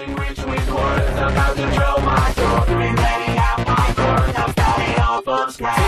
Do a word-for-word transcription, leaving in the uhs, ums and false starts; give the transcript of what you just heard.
Feeling rich with words, about to draw my throat. Been letting out my chords, I'm starting off from scratch.